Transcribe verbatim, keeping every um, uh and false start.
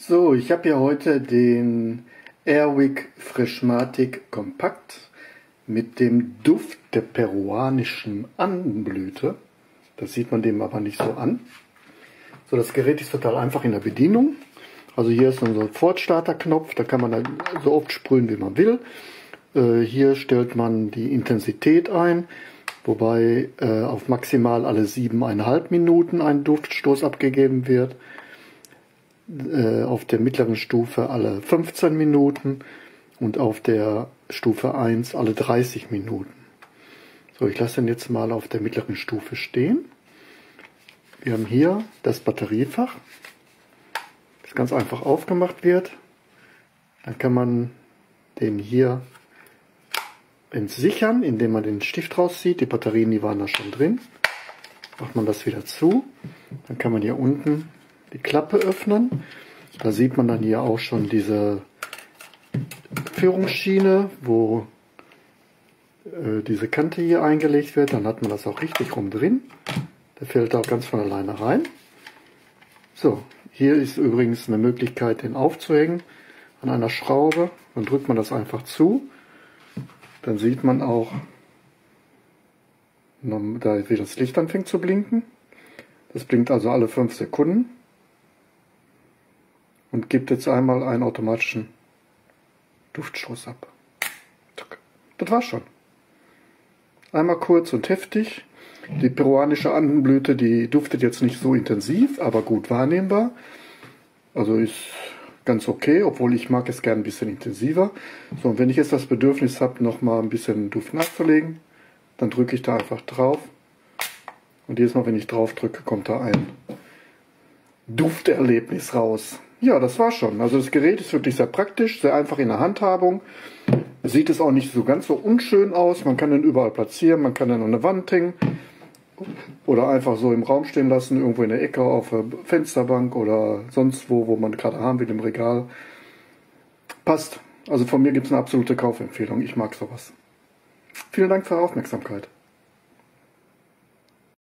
So, ich habe hier heute den Airwick Freshmatic Kompakt mit dem Duft der peruanischen Andenblüte. Das sieht man dem aber nicht so an. So, das Gerät ist total einfach in der Bedienung. Also hier ist so ein Sofortstarter-Knopf, da kann man dann so oft sprühen, wie man will. Äh, hier stellt man die Intensität ein, wobei äh, auf maximal alle siebeneinhalb Minuten ein Duftstoß abgegeben wird. Äh, auf der mittleren Stufe alle fünfzehn Minuten und auf der Stufe eins alle dreißig Minuten. So, ich lasse den jetzt mal auf der mittleren Stufe stehen. Wir haben hier das Batteriefach, das ganz einfach aufgemacht wird. Dann kann man den hier entsichern, indem man den Stift rauszieht. Die Batterien, die waren da schon drin. Macht man das wieder zu. Dann kann man hier unten die Klappe öffnen. Da sieht man dann hier auch schon diese Führungsschiene, wo äh, diese Kante hier eingelegt wird. Dann hat man das auch richtig rum drin. Der fällt auch ganz von alleine rein. So, hier ist übrigens eine Möglichkeit, den aufzuhängen an einer Schraube. Dann drückt man das einfach zu. Dann sieht man auch, da wie das Licht anfängt zu blinken. Das blinkt also alle fünf Sekunden. Und gibt jetzt einmal einen automatischen Duftstoß ab. Das war's schon. Einmal kurz und heftig. Die peruanische Andenblüte, die duftet jetzt nicht so intensiv, aber gut wahrnehmbar. Also ist ganz okay, obwohl ich mag es gern ein bisschen intensiver. So, und wenn ich jetzt das Bedürfnis habe, noch mal ein bisschen Duft nachzulegen, dann drücke ich da einfach drauf. Und jedes Mal, wenn ich drauf drücke, kommt da ein Dufterlebnis raus. Ja, das war schon. Also das Gerät ist wirklich sehr praktisch, sehr einfach in der Handhabung. Sieht es auch nicht so ganz so unschön aus. Man kann den überall platzieren, man kann den an der Wand hängen oder einfach so im Raum stehen lassen, irgendwo in der Ecke auf der Fensterbank oder sonst wo, wo man gerade haben will, im Regal. Passt. Also von mir gibt es eine absolute Kaufempfehlung. Ich mag sowas. Vielen Dank für Ihre Aufmerksamkeit.